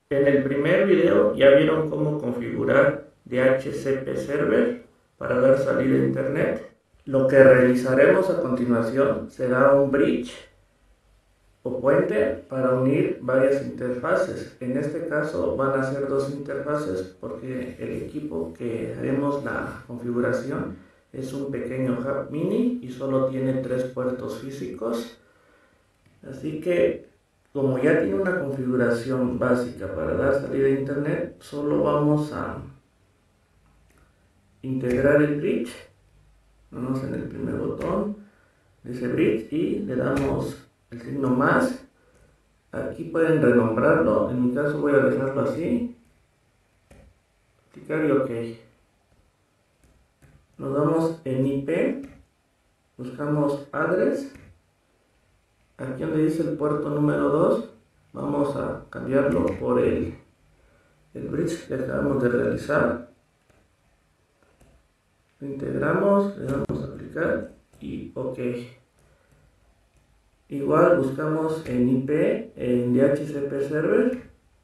En el primer video ya vieron cómo configurar DHCP Server para dar salida a internet. Lo que realizaremos a continuación será un bridge o puente para unir varias interfaces. En este caso van a ser dos interfaces porque el equipo que haremos la configuración es un pequeño hub mini y solo tiene 3 puertos físicos. Así que como ya tiene una configuración básica para dar salida a internet, solo vamos a integrar el bridge. Vamos en el primer botón de ese bridge y le damos el signo más. Aquí pueden renombrarlo, en mi caso voy a dejarlo así, clicar y OK. Nos vamos en IP, buscamos address, aquí donde dice el puerto número 2, vamos a cambiarlo por el bridge que acabamos de realizar. Lo integramos, le damos a aplicar y OK. Igual buscamos en IP, en DHCP Server.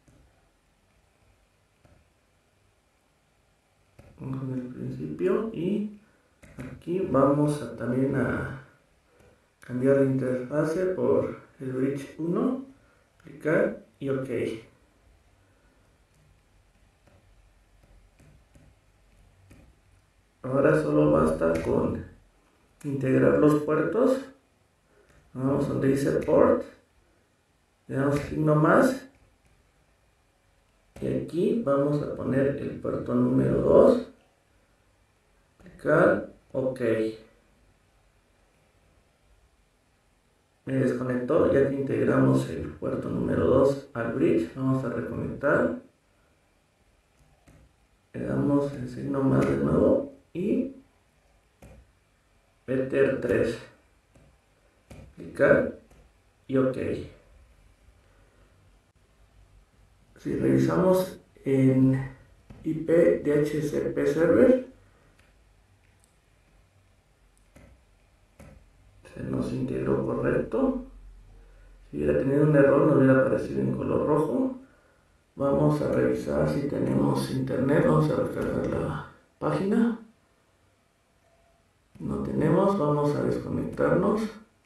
Vamos en el principio y aquí vamos también a cambiar la interfase por el bridge 1, clicar y OK. Ahora solo basta con integrar los puertos. Vamos donde dice port, le damos signo más y aquí vamos a poner el puerto número 2, clicar OK. Me desconectó ya que integramos el puerto número 2 al bridge. Vamos a reconectar, le damos el signo más de nuevo y meter 3, clicar y OK. Si revisamos en IP DHCP Server, se nos integró correcto. Si hubiera tenido un error nos hubiera aparecido en color rojo. Vamos a revisar si tenemos internet. Vamos a recargar la página. No tenemos, vamos a desconectarnos.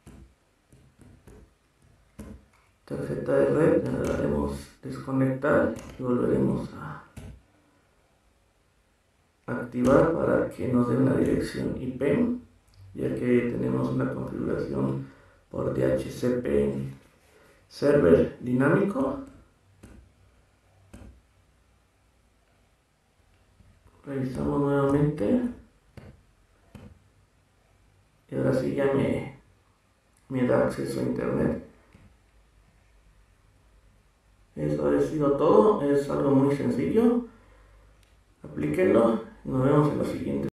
Tarjeta de red, le daremos desconectar y volveremos a activar para que nos dé una dirección IP, ya que tenemos una configuración por DHCP Server dinámico. Revisamos nuevamente y ahora sí ya me da acceso a internet. Eso ha sido todo, es algo muy sencillo. Aplíquenlo, nos vemos en los siguientes.